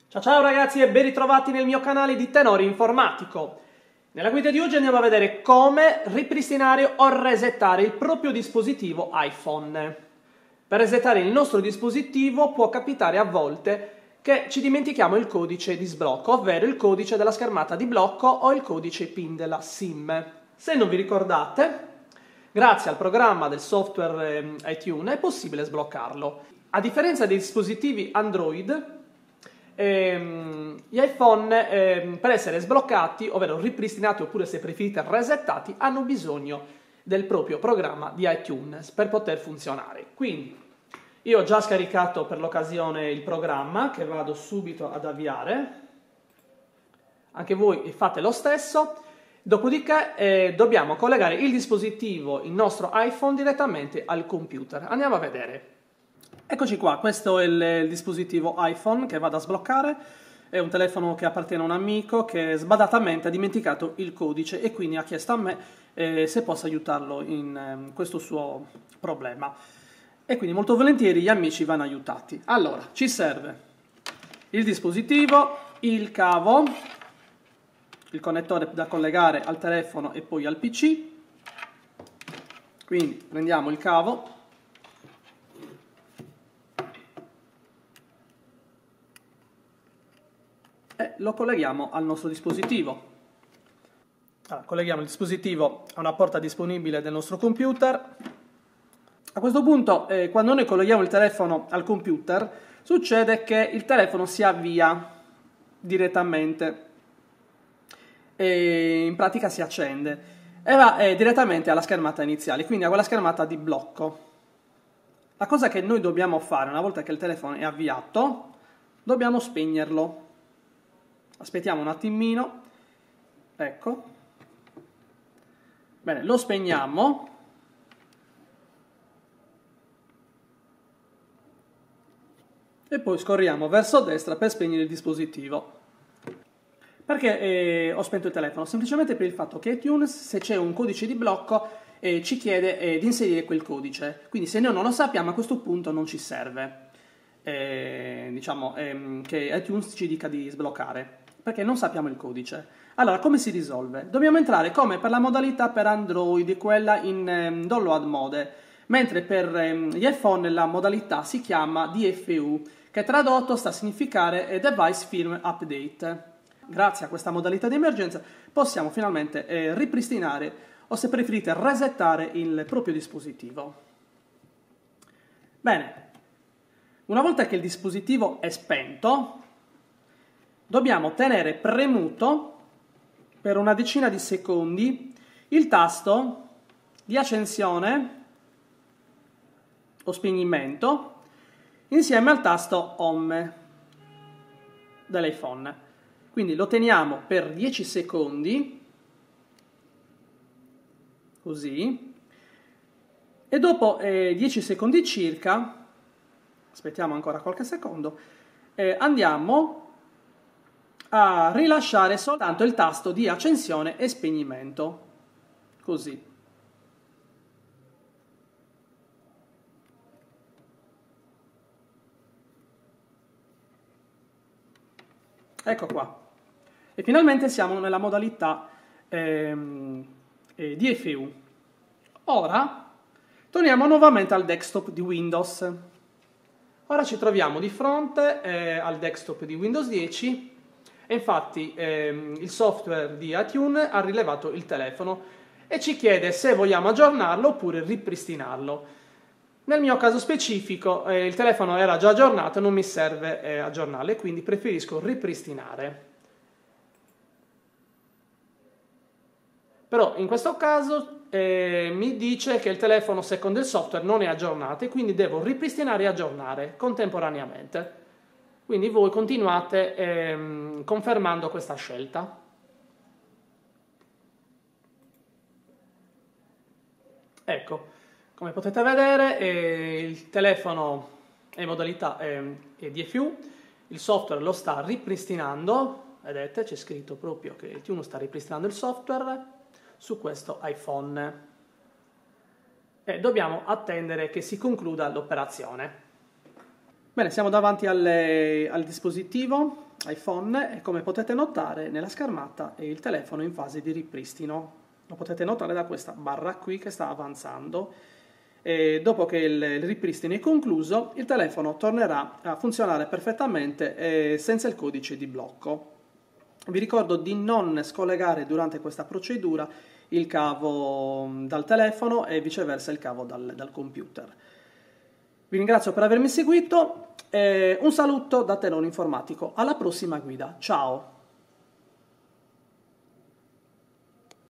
Ciao ciao ragazzi e ben ritrovati nel mio canale di Tenore Informatico. Nella guida di oggi andiamo a vedere come ripristinare o resettare il proprio dispositivo iPhone. Per resettare il nostro dispositivo può capitare a volte che ci dimentichiamo il codice di sblocco, ovvero il codice della schermata di blocco o il codice PIN della SIM. Se non vi ricordate, grazie al programma del software iTunes è possibile sbloccarlo. A differenza dei dispositivi Android, gli iPhone per essere sbloccati, ovvero ripristinati oppure se preferite resettati, hanno bisogno del proprio programma di iTunes per poter funzionare. Quindi io ho già scaricato per l'occasione il programma che vado subito ad avviare, anche voi fate lo stesso. Dopodiché dobbiamo collegare il dispositivo, il nostro iPhone, direttamente al computer. Andiamo a vedere. Eccoci qua, questo è il dispositivo iPhone che vado a sbloccare. È un telefono che appartiene a un amico che sbadatamente ha dimenticato il codice e quindi ha chiesto a me se posso aiutarlo in questo suo problema. E quindi molto volentieri gli amici vanno aiutati. Allora, ci serve il dispositivo, il cavo, il connettore da collegare al telefono e poi al PC. Quindi prendiamo il cavo, e lo colleghiamo al nostro dispositivo. Allora, colleghiamo il dispositivo a una porta disponibile del nostro computer. A questo punto, quando noi colleghiamo il telefono al computer, succede che il telefono si avvia direttamente e in pratica si accende e va direttamente alla schermata iniziale, quindi a quella schermata di blocco. La cosa che noi dobbiamo fare una volta che il telefono è avviato, dobbiamo spegnerlo. Aspettiamo un attimino, ecco, bene, lo spegniamo e poi scorriamo verso destra per spegnere il dispositivo. Perché ho spento il telefono? Semplicemente per il fatto che iTunes, se c'è un codice di blocco, ci chiede di inserire quel codice, quindi se noi non lo sappiamo a questo punto non ci serve diciamo, che iTunes ci dica di sbloccare, perché non sappiamo il codice. Allora, come si risolve? Dobbiamo entrare come per la modalità per Android, quella in download mode, mentre per gli iPhone la modalità si chiama DFU, che tradotto sta a significare Device Firmware Update. Grazie a questa modalità di emergenza possiamo finalmente ripristinare o, se preferite, resettare il proprio dispositivo. Bene, una volta che il dispositivo è spento, dobbiamo tenere premuto per una decina di secondi il tasto di accensione o spegnimento insieme al tasto Home dell'iPhone. Quindi lo teniamo per 10 secondi, così, e dopo 10 secondi circa, aspettiamo ancora qualche secondo, andiamo a rilasciare soltanto il tasto di accensione e spegnimento, così. Ecco qua. E finalmente siamo nella modalità DFU. Ora torniamo nuovamente al desktop di Windows. Ora ci troviamo di fronte al desktop di Windows 10 e infatti il software di iTunes ha rilevato il telefono e ci chiede se vogliamo aggiornarlo oppure ripristinarlo. Nel mio caso specifico il telefono era già aggiornato, non mi serve aggiornarlo e quindi preferisco ripristinare. Però in questo caso mi dice che il telefono secondo il software non è aggiornato e quindi devo ripristinare e aggiornare contemporaneamente. Quindi voi continuate confermando questa scelta. Ecco, come potete vedere il telefono è in modalità DFU, il software lo sta ripristinando, vedete c'è scritto proprio che iTunes sta ripristinando il software su questo iPhone e dobbiamo attendere che si concluda l'operazione. Bene, siamo davanti al dispositivo, iPhone e come potete notare nella schermata è il telefono in fase di ripristino. Lo potete notare da questa barra qui che sta avanzando. E dopo che il ripristino è concluso, il telefono tornerà a funzionare perfettamente senza il codice di blocco. Vi ricordo di non scollegare durante questa procedura il cavo dal telefono e viceversa il cavo dal computer. Vi ringrazio per avermi seguito e un saluto da Telone Informatico. Alla prossima guida. Ciao!